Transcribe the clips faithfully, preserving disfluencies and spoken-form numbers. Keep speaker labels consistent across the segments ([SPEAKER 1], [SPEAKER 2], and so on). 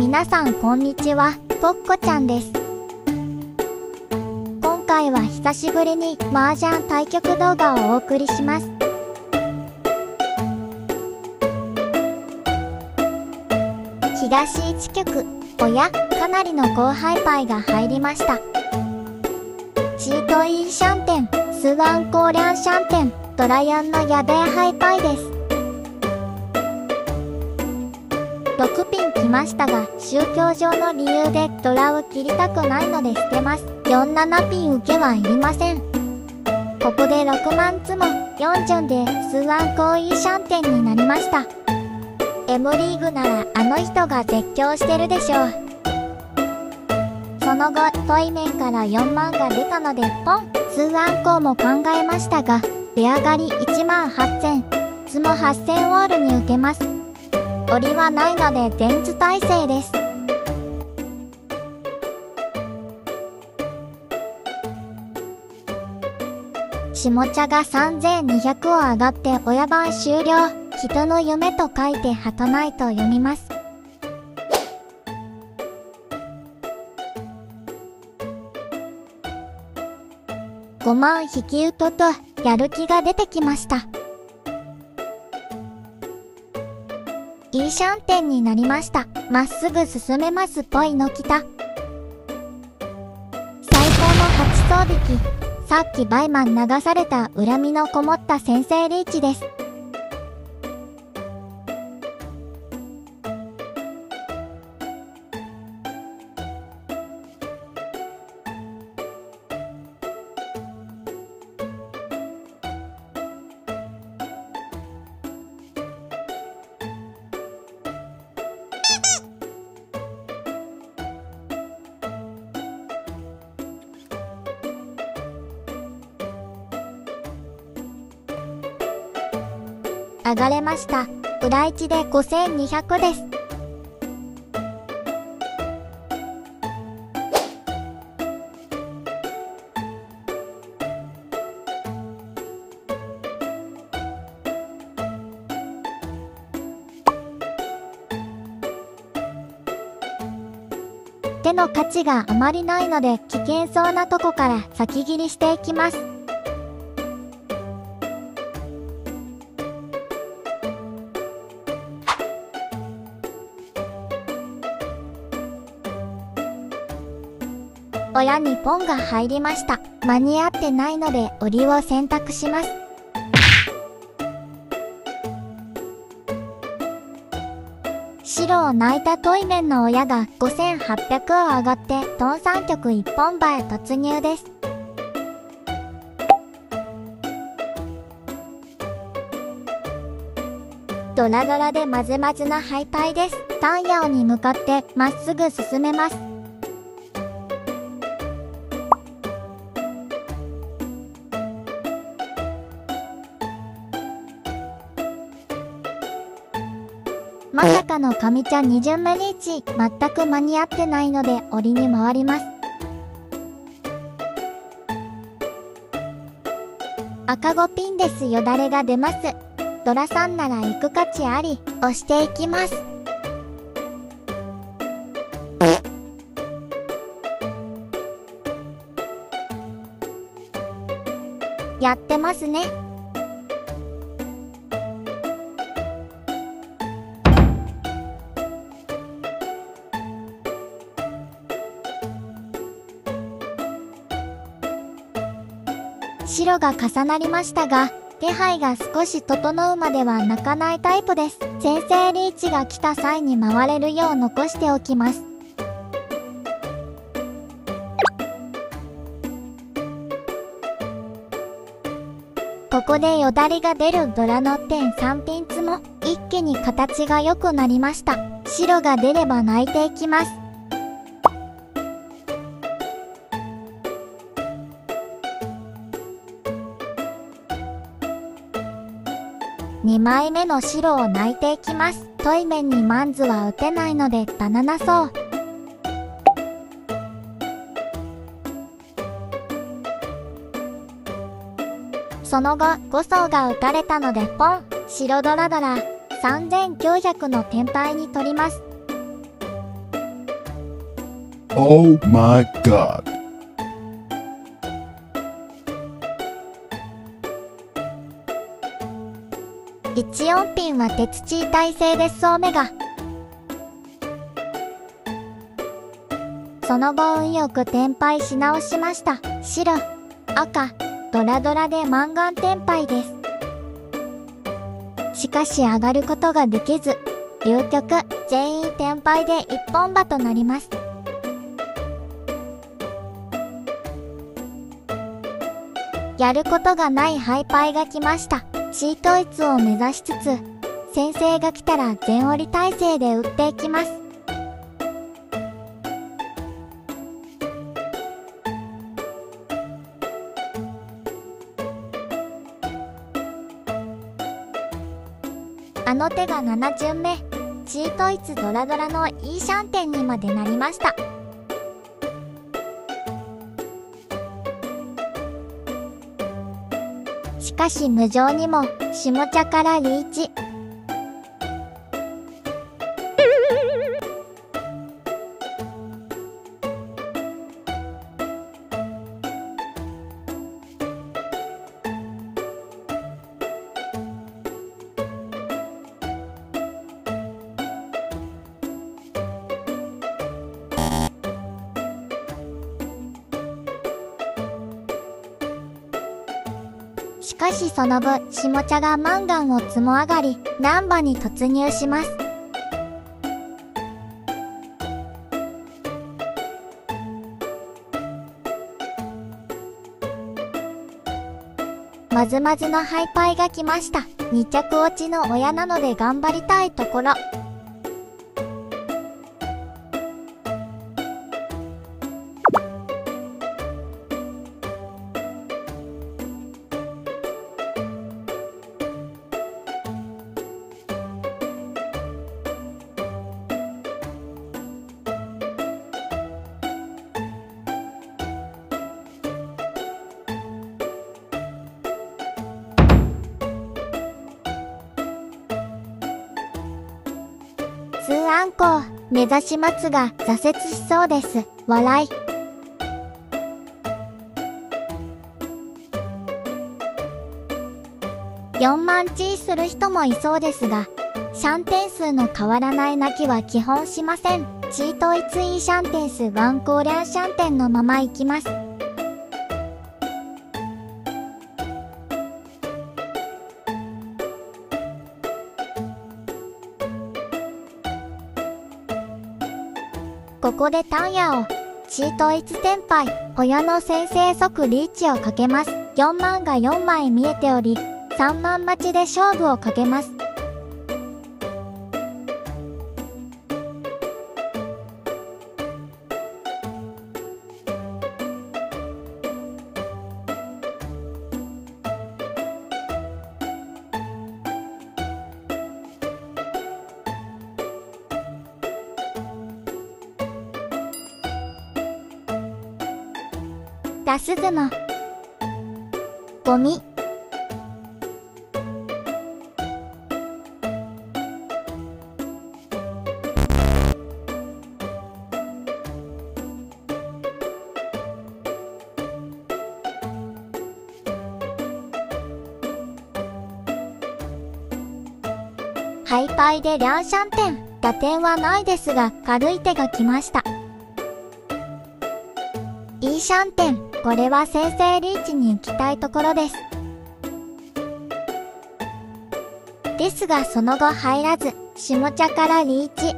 [SPEAKER 1] 皆さんこんにちは、ぽっこちゃんです。今回は久しぶりに麻雀対局動画をお送りします。東いち局、おや、かなりの高ハイパイが入りました。チートイーシャンテン、スワンコーリャンシャンテン、ドラヤンのやべえハイパイです。ろくピン来ましたが、宗教上の理由でドラを切りたくないので捨てます。よん、ななピン受けはいりません。ここでろくまんつもよん順でスワンコーイーシャンテンになりました。M リーグならあの人が絶叫してるでしょう。その後、トイメンからよんまんが出たのでポン、スワンコーも考えましたが、出上がりいちまんはっせん、ツモはっせんウォールに受けます。折りはないので電池耐性です。下茶がさんぜんにひゃくを上がって親番終了。人の夢と書いてはとないと読みます。ごまん引きうととやる気が出てきました。イーシャンテンになりました。まっすぐ進めますぽいのきた。最高のはちそう引き。さっきバイマン流された恨みのこもった先制リーチです。上がれました。裏一でごせんにひゃくです。手の価値があまりないので危険そうなとこから先切りしていきます。親にポンが入りました。間に合ってないので折りを選択します。白を泣いたトイメンの親がごせんはっぴゃくを上がってトンさん局一本馬へ突入です。ドラドラでまずまずなハイパイです。太陽に向かってまっすぐ進めます。まさかの上茶に巡目リーチ、全く間に合ってないので折りに回ります。赤ごピンですよだれが出ます。ドラさんなら行く価値あり、押していきます。やってますね。白が重なりましたが、手配が少し整うまでは泣かないタイプです。先制リーチが来た際に回れるよう残しておきます。ここでよだりが出るドラの点さんピンツも一気に形が良くなりました。白が出れば泣いていきます。にまいめの白を泣いていきます。トイメンにマンズは打てないのでバナナそう。その後ご層が打たれたのでポン、白ドラドラさんぜんきゅうひゃくの天敗に取ります。
[SPEAKER 2] Oh my god.
[SPEAKER 1] いち音ピンは鉄チー耐性です。オメガ。その後運よく転廃し直しました。白、赤、ドラドラでマンガン転廃です。しかし上がることができず、流局全員転廃で一本馬となります。やることがないハイパイが来ました。チートイツを目指しつつ、先生が来たら全折り体制で打っていきます。あの手がなな巡目、チートイツドラドラのイーシャンテンにまでなりました。しかし無情にも下茶からリーチ。しかしその分、下茶がマンガンを積も上がり、難波に突入します。まずまずのハイパイが来ました。に着落ちの親なので頑張りたいところ。ツーアンコウ目指しますが挫折しそうです。笑い。よんまんチーする人もいそうですが、シャン点数の変わらない泣きは基本しません。チートイツイシャンテンスワンコーリャンシャンテンのままいきます。ここでタンヤをチートイツ転廃、親の先生即リーチをかけます。よんまんがよんまい見えており、さんまん待ちで勝負をかけます。出すずもゴミ。ハイパイでリャンシャンテン、打点はないですが軽い手が来ました。イーシャンテン、これは先制リーチに行きたいところです。ですがその後入らず、下茶からリーチ。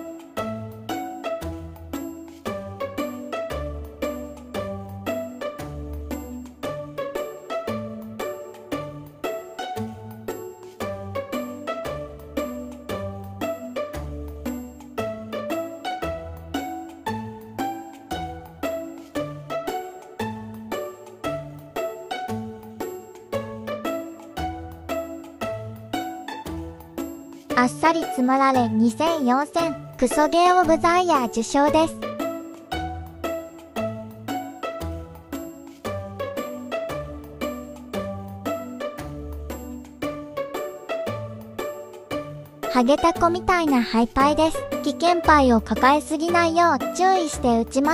[SPEAKER 1] あっさり積もられにせんよんせん、クソゲーオブザイヤー受賞です。 ハゲタコみたいなハイパイです。危険パイを抱えすぎないよう注意して打ちます。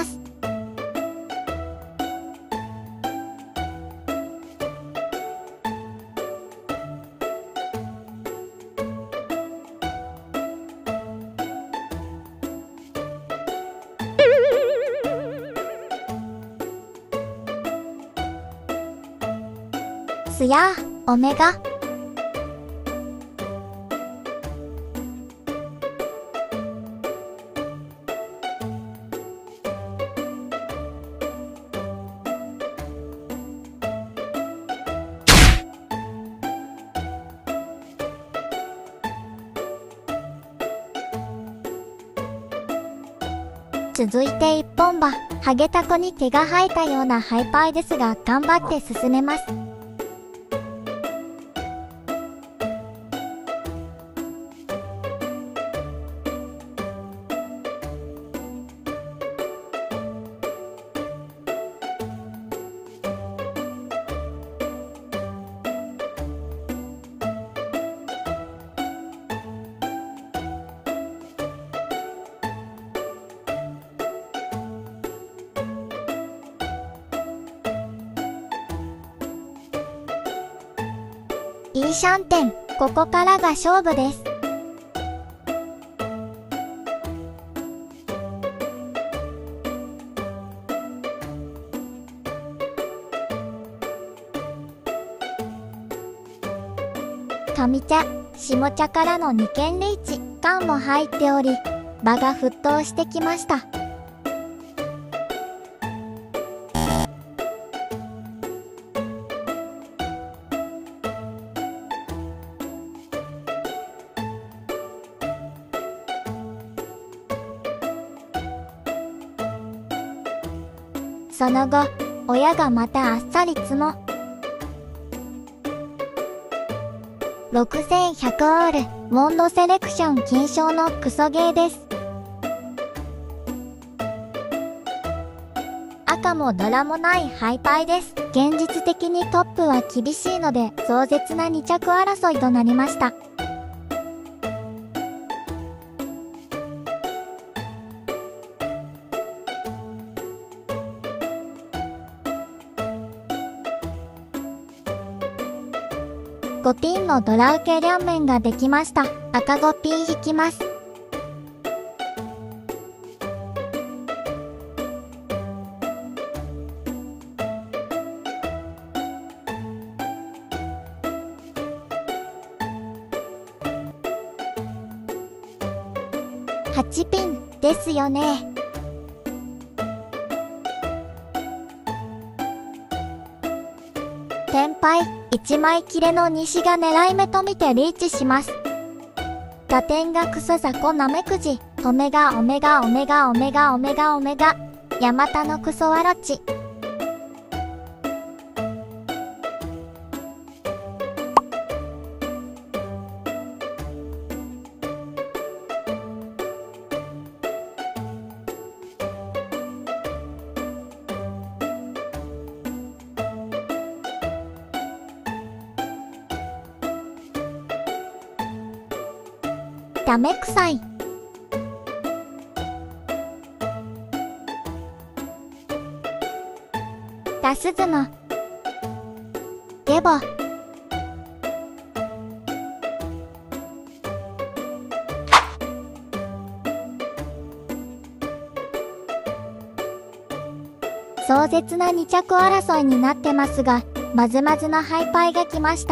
[SPEAKER 1] すやー、オメガ。続いて一本歯、ハゲタコに毛が生えたようなハイパイですが、頑張って進めます。イーシャンテン、ここからが勝負です。上茶、下茶からのにけんリーチ、缶も入っており、場が沸騰してきました。その後、親がまたあっさりツモ。ろくせんひゃくオール、モンドセレクション金賞のクソゲーです。赤もドラもないハイパイです。現実的にトップは厳しいので、壮絶なに着争いとなりました。ごピンのドラ受け両面ができました。赤ごピン引きます。はちピンですよね。天敗、いちまい切れの西が狙い目と見てリーチします。打点がクソザコナメクジ、オメガオメガオメガオメガオメガオメガ、ヤマタのクソワロチ。ダメくさい。ダスズのゲボ。壮絶なに着争いになってますが、まずまずのハイパイが来ました。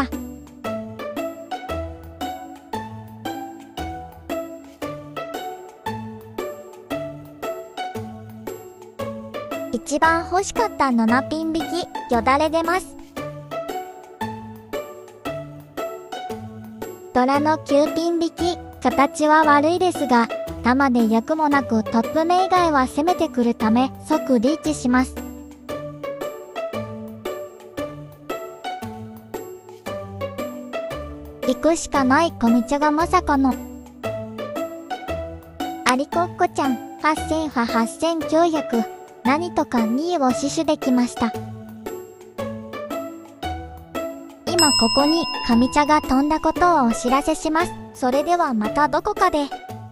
[SPEAKER 1] 一番欲しかったななピン引き、よだれ出ます。ドラのきゅうピン引き、形は悪いですが、玉で役もなくトップ目以外は攻めてくるため、即リーチします。行くしかない小道がまさかの。アリコッコちゃん、はっせんははっせんきゅうひゃく。何とかにいを死守できました。今ここに上茶が飛んだことをお知らせします。 それではまたどこかで。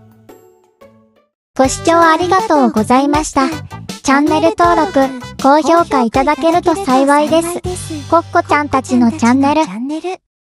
[SPEAKER 1] ご視聴ありがとうございました。チャンネル登録、高評価いただけると幸いです。コッコちゃんたちのチャンネル。